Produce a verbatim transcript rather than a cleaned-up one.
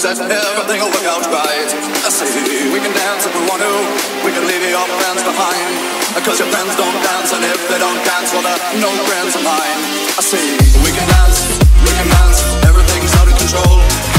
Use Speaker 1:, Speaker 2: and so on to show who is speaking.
Speaker 1: promises that everything will work out right. I say we can dance if we want to, we can leave your friends behind, cause your friends don't dance, and if they don't dance, well they're no friends of mine. I say we can dance, we can dance, everything's out of control.